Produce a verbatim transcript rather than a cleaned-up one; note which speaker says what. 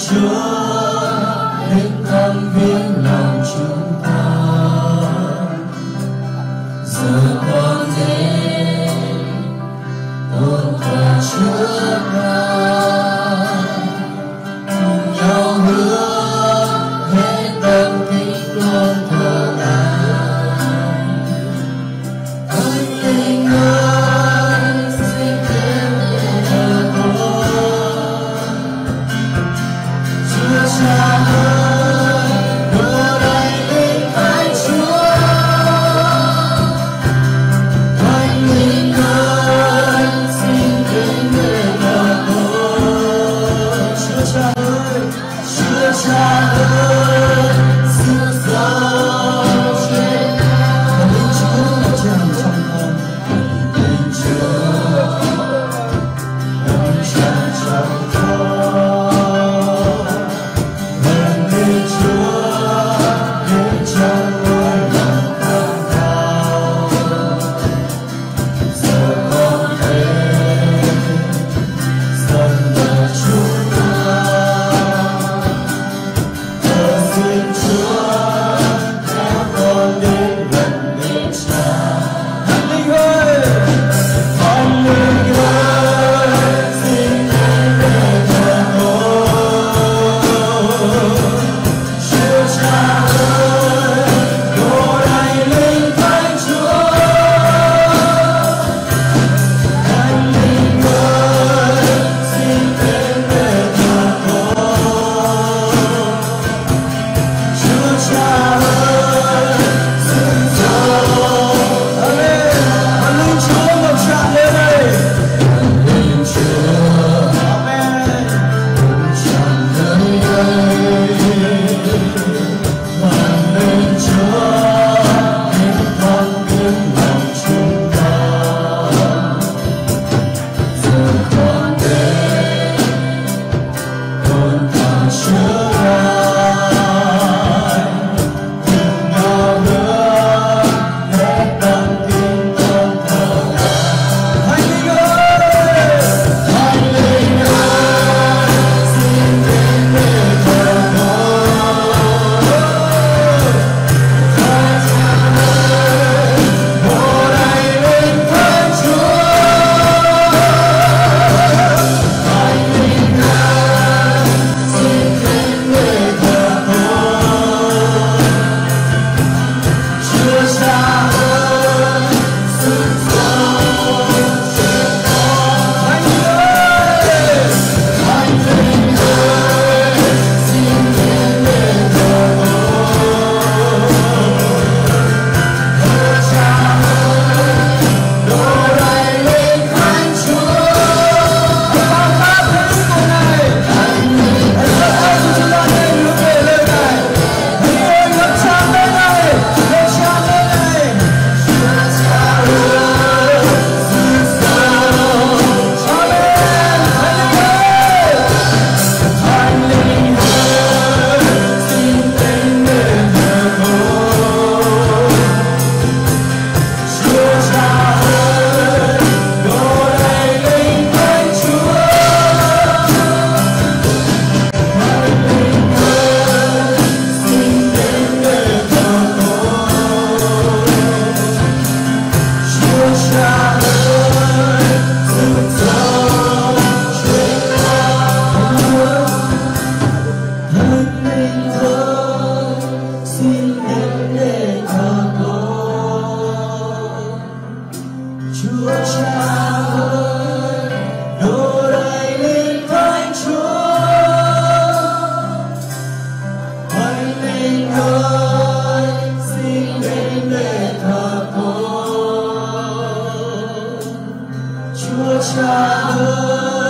Speaker 1: Chúa đến thăm viếng lòng chúng ta. Giờ con đến ôn thờ Chúa ta, cùng nhau hứa hết tâm kính tôn thờ Ngài. Thánh Linh ơi, xin đến để thờ con. Chúa Cha ơi, đưa đầy linh Thánh Chúa. Thánh Linh ơi, xin đến để thờ con. Chúa Cha ơi, Chúa Cha ơi, sự sống trên và linh Chúa tràn trong con. Linh Chúa đấng tràn trong con. Linh Chúa đến trong ngôi lòng khát khao. Giờ con đến dâng lời chúng ta. Thờ xin Chúa kéo con đến gần bên Cha. Thánh Linh ơi, Thánh Linh ơi, xin đến để thờ con. Chúa Cha ơi, đổ đầy linh Thánh Chúa. Thánh Linh ơi, xin đến để thờ con. Chúa Cha ơi, xin sống. Thánh Linh Chúa ngập tràn lên đây. Thánh Linh Chúa, Amen, tràn nơi đây. Thánh Linh Chúa đến thăm viếng lòng chúng ta. Giờ con đến ôn thờ Chúa Ngài, cùng nhau hứa hết tâm kính tôn thờ Ngài. Thánh Linh ơi, Thánh Linh ơi, xin đến để thờ con. Thánh Cha ơi, đổ đầy linh Thánh Chúa. Thánh Linh ơi, xin đến để thờ con. Chúa Cha ơi, xin sống trên con. Thánh ơi, Thánh Linh ơi, xin đến để thờ con. Chúa Cha ơi, đổ đầy linh Thánh Chúa. Bao khát thế cùng này, Thánh Linh ơi, chúng ta nên hướng về lời Ngài. Thánh ơi, ngập tràn lên này, ngập tràn lên này. Chúa Cha ơi, xin sống. Amen. Thánh Linh ơi, Thánh Linh ơi, xin đến để thờ con. Chúa Cha ơi, đổ đầy linh Thánh Chúa. Thánh Linh ơi, xin đến để thờ con. Chúa Cha ơi, sự sống trên con. Thánh Linh ơi, xin đến để thờ con. Chúa Cha ơi, đổ đầy linh Thánh Chúa. Thánh Linh ơi, xin đến để thờ con. Chúa Cha ơi,